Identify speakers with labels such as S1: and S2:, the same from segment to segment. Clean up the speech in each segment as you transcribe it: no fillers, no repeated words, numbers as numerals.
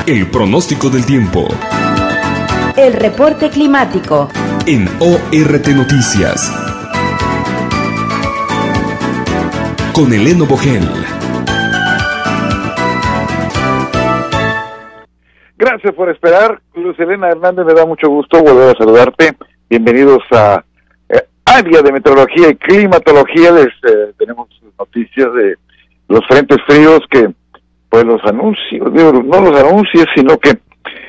S1: El pronóstico del tiempo.
S2: El reporte climático.
S1: En ORT Noticias. Con Eleno Bogel.
S3: Gracias por esperar, Luz Elena Hernández, me da mucho gusto volver a saludarte. Bienvenidos a área de meteorología y climatología. Tenemos noticias de los frentes fríos que, pues los anuncios, no los anuncios, sino que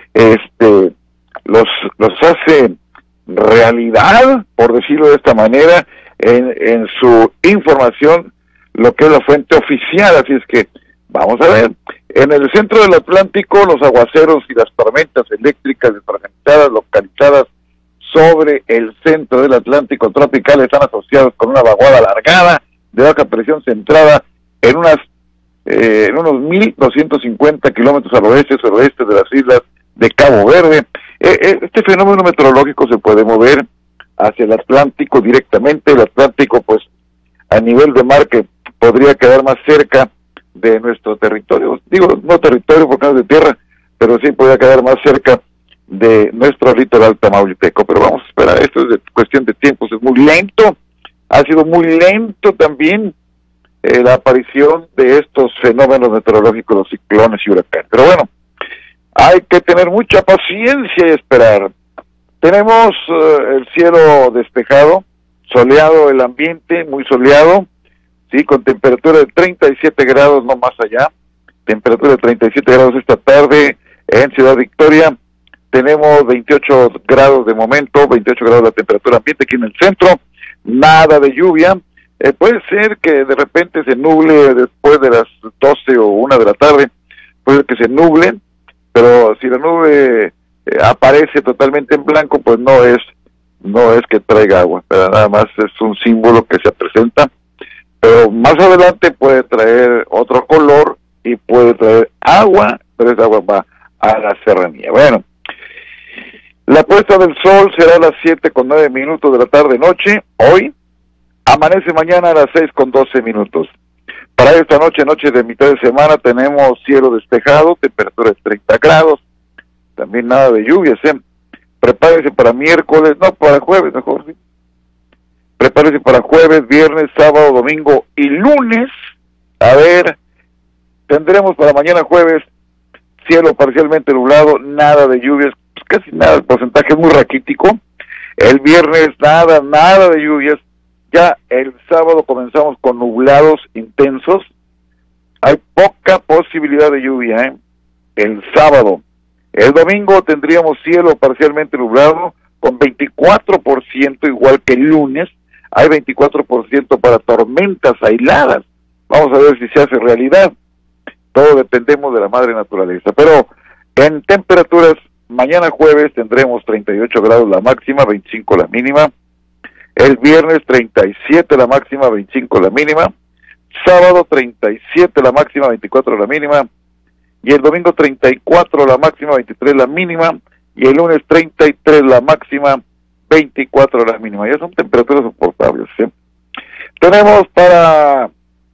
S3: los hace realidad, por decirlo de esta manera, en su información, lo que es la fuente oficial. Así es que vamos a ver. En el centro del Atlántico, los aguaceros y las tormentas eléctricas desfragmentadas localizadas sobre el centro del Atlántico tropical están asociados con una vaguada alargada de baja presión centrada en unos 1.250 kilómetros al oeste-suroeste de las islas de Cabo Verde. Este fenómeno meteorológico se puede mover hacia el Atlántico directamente. El Atlántico, pues, a nivel de mar, que podría quedar más cerca de nuestro territorio, digo, no territorio porque no es de tierra, pero sí podría quedar más cerca de nuestro litoral tamaulipeco. Pero vamos a esperar, esto es de cuestión de tiempos, es muy lento, ha sido muy lento también la aparición de estos fenómenos meteorológicos, los ciclones y huracanes. Pero bueno, hay que tener mucha paciencia y esperar. Tenemos el cielo despejado, soleado el ambiente, muy soleado, sí, con temperatura de 37 grados, no más allá, temperatura de 37 grados esta tarde en Ciudad Victoria. Tenemos 28 grados de momento, 28 grados la temperatura ambiente aquí en el centro, nada de lluvia. Puede ser que de repente se nuble después de las 12 o 1 de la tarde, puede que se nuble, pero si la nube aparece totalmente en blanco, pues no es que traiga agua, pero nada más es un símbolo que se presenta. Pero más adelante puede traer otro color y puede traer agua, pero esa agua va a la serranía. Bueno, la puesta del sol será a las 7:09 de la tarde-noche, hoy. Amanece mañana a las 6:12. Para esta noche, noche de mitad de semana, tenemos cielo despejado, temperatura de 30 grados, también nada de lluvias, Prepárese para miércoles, no, para jueves mejor, sí. Prepárese para jueves, viernes, sábado, domingo y lunes. A ver, tendremos para mañana jueves cielo parcialmente nublado, nada de lluvias, pues casi nada, el porcentaje es muy raquítico. El viernes nada de lluvias. Ya el sábado comenzamos con nublados intensos. Hay poca posibilidad de lluvia, el sábado. El domingo tendríamos cielo parcialmente nublado con 24%, igual que el lunes. Hay 24% para tormentas aisladas. Vamos a ver si se hace realidad. Todo dependemos de la madre naturaleza. Pero en temperaturas, mañana jueves tendremos 38 grados la máxima, 25 la mínima. El viernes 37 la máxima, 25 la mínima. Sábado 37 la máxima, 24 la mínima. Y el domingo 34 la máxima, 23 la mínima. Y el lunes 33 la máxima, 24 la mínima. Ya son temperaturas soportables, ¿sí? Tenemos para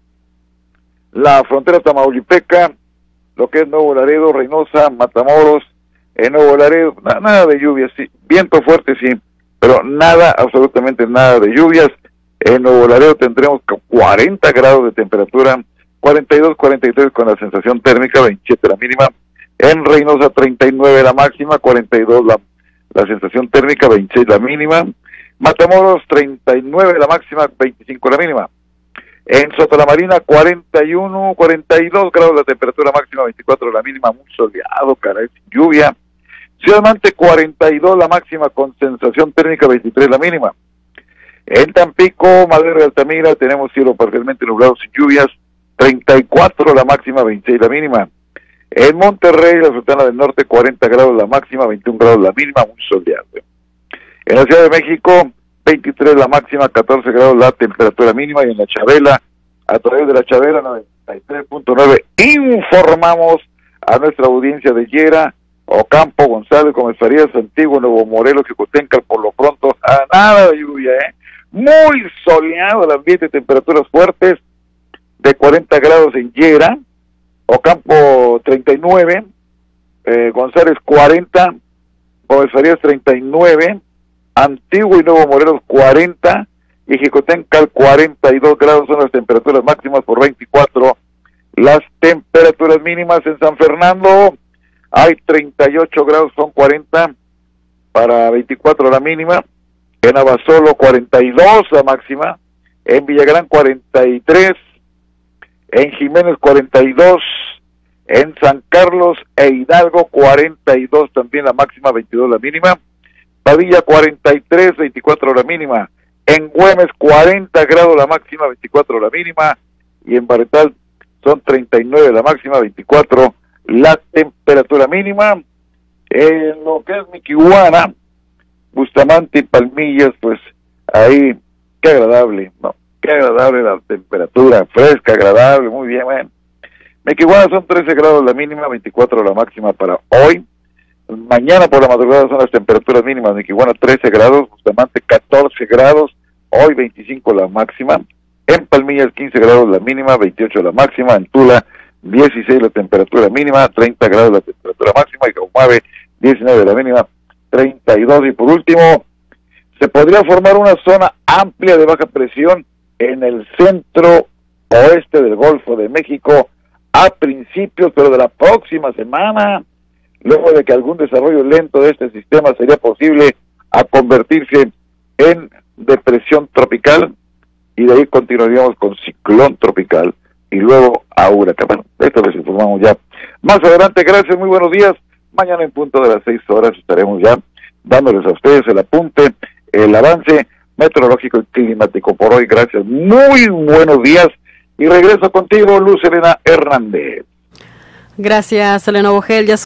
S3: la frontera tamaulipeca lo que es Nuevo Laredo, Reynosa, Matamoros. En Nuevo Laredo nada de lluvias, sí, viento fuerte, sí, pero nada, absolutamente nada de lluvias. En Nuevo Laredo tendremos 40 grados de temperatura, 42, 43 con la sensación térmica, 27 la mínima. En Reynosa 39 la máxima, 42 la sensación térmica, 26 la mínima. Matamoros 39 la máxima, 25 la mínima. En Sotolamarina 41, 42 grados la temperatura máxima, 24 la mínima, muy soleado, caray, sin lluvia. Ciudad Mante 42 la máxima con sensación térmica, 23 la mínima. En Tampico, Madero de Altamira tenemos cielo parcialmente nublado sin lluvias, 34 la máxima, 26 la mínima. En Monterrey, la Sultana del Norte, 40 grados la máxima, 21 grados la mínima, muy soleado. En la Ciudad de México, 23 la máxima, 14 grados la temperatura mínima. Y en la Chabela, a través de la Chabela 93.9, informamos a nuestra audiencia de Yera, Ocampo, González, Gómez Farías, Antiguo, Nuevo Morelos, Jicotencal, por lo pronto, nada de lluvia, muy soleado el ambiente, temperaturas fuertes, de 40 grados en Yera, Ocampo 39, González 40, Gómez Farías 39, Antigua y Nuevo Morelos 40, y Jicotencal 42 grados son las temperaturas máximas por 24. Las temperaturas mínimas en San Fernando hay 38 grados, son 40 para 24 la mínima. En Abasolo 42 la máxima. En Villagrán 43. En Jiménez 42. En San Carlos e Hidalgo 42 también la máxima, 22 la mínima. Padilla 43, 24 la mínima. En Güemes 40 grados la máxima, 24 la mínima. Y en Barretal son 39 la máxima, 24 la temperatura mínima. En lo que es Miquihuana, Bustamante y Palmillas, pues ahí, qué agradable, ¿no? Qué agradable la temperatura, fresca, agradable, muy bien, bueno. Miquihuana son 13 grados la mínima, 24 la máxima para hoy. Mañana por la madrugada son las temperaturas mínimas. Miquihuana 13 grados, Bustamante 14 grados, hoy 25 la máxima. En Palmillas 15 grados la mínima, 28 la máxima. En Tula 16 la temperatura mínima, 30 grados la temperatura máxima. Y Caumave 19 la mínima, 32. Y por último, se podría formar una zona amplia de baja presión en el centro oeste del Golfo de México a principios, pero de la próxima semana, luego de que algún desarrollo lento de este sistema sería posible a convertirse en depresión tropical, y de ahí continuaríamos con ciclón tropical y luego a huracán. Bueno, esto les informamos ya más adelante. Gracias, muy buenos días. Mañana en punto de las 6 horas estaremos ya dándoles a ustedes el apunte, el avance meteorológico y climático por hoy. Gracias, muy buenos días, y regreso contigo, Luz Elena Hernández.
S4: Gracias, Elena Bogel. Ya